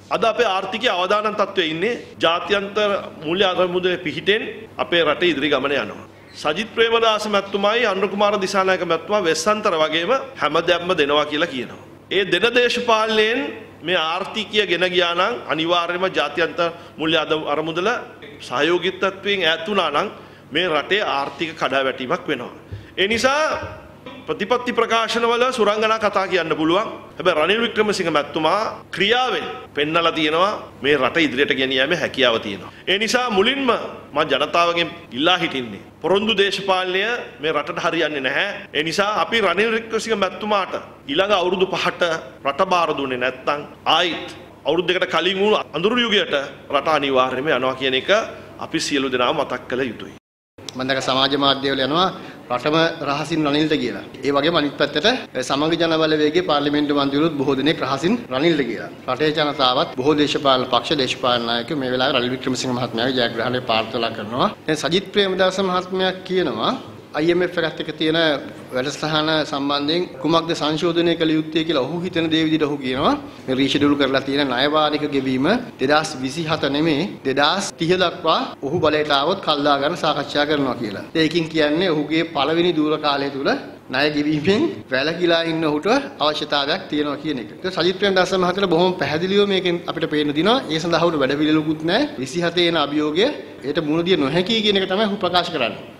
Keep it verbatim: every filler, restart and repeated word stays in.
අද අපේ ආර්ථිකය අවදානම් තත්ත්වයේ ඉන්නේ ජාත්‍යන්තර මූල්‍ය අරමුදලේ පිහිටෙන් අපේ රටේ ඉදිරි ගමන යනවා. සජිත් ප්‍රේමදාස මැතිතුමායි අනුර කුමාර දිසානායක මැතිතුමා වෙස්සන්තර වගේම හැමදැම්ම දෙනවා කියලා කියනවා. ඒ දෙන දේශපාලනයෙන් මේ ආර්ථිකය ගෙන ගියා නම් අනිවාර්යයෙන්ම ජාත්‍යන්තර මූල්‍ය අරමුදල සහයෝගීත්වයෙන් ඈත් වුණා නම් මේ රටේ ආර්ථික කඩාවැටීමක් වෙනවා. ඒ නිසා ප්‍රතිපත්ති ප්‍රකාශනවල සුරංගනා කතා කියන්න පුළුවන්. හැබැයි රනිල් වික්‍රමසිංහ මැතිතුමා ක්‍රියාවෙන් පෙන්නලා තියෙනවා මේ රට ඉදිරියට ගෙනියීමේ හැකියාව තියෙනවා. ඒ නිසා මුලින්ම මම ජනතාවගෙන් ඉල්ලා හිටින්නේ පොරොන්දු දේශපාලනය මේ රටට හරියන්නේ නැහැ. ඒ නිසා අපි රනිල් වික්‍රමසිංහ මැතිතුමාට ඊළඟ අවුරුදු පහට රට බාර දුන්නේ නැත්නම් ආයිත් අවුරුදු දෙකකට කලින් වුණු අඳුරු යුගයට රට අනිවාර්යයෙන්ම යනවා කියන එක අපි සියලු දෙනාම මතක් කළ යුතුයි. මම දැක සමාජ මාධ්‍යවල යනවා රටම රහසින් රනිල්ට කියලා. ඒ වගේම අනිත් පැත්තට සමග ජන බලවේගයේ පාර්ලිමේන්තු මන්ත්‍රීවරුත් බොහෝ දෙනෙක් රහසින් රනිල්ට කියලා. රටේ ජනතාවත් බොහෝ දේශපාලන පක්ෂ දේශපාලන நாயකයෝ මේ වෙලාවේ රනිල් වික්‍රමසිංහ මහත්මයාගේ ජයග්‍රහණය ප්‍රාර්ථනා කරනවා. දැන් සජිත් ප්‍රේමදාස මහත්මයා කියනවා I M F එකත් එක්ක තියෙන වැඩසටහන සම්බන්ධයෙන් කුමක්ද සංශෝධනය කළ යුත්තේ කියලා ඔහු හිතන දේ විදිහට ඔහු කියනවා. මේ රීෂෙඩියුල් කරලා තියෙන ණය වාරික ගෙවීම දෙදාස් විසිහත නෙමෙයි දෙදාස් තිහ දක්වා ඔහු බලයට ආවොත් කල්දා ගන්න සාකච්ඡා කරනවා කියලා. ඒකින් කියන්නේ ඔහුගේ පළවෙනි දූර කාලය තුල ණය ගෙවීමෙන් වැළකීලා ඉන්න ඔහුට අවශ්‍යතාවයක් තියෙනවා කියන එක. ඒක සජිත් ප්‍රේමදාස මහත්තයා බොහොම පැහැදිලිව මේකෙන් අපිට පේන්න දිනවා. ඒ සඳහා උඩ වැඩ පිළිලකුත් නැහැ. විසිහතේ එන අභියෝගය ඒට මුහුණ දිය නොහැකි කියන එක තමයි ඔහු ප්‍රකාශ කරන්නේ.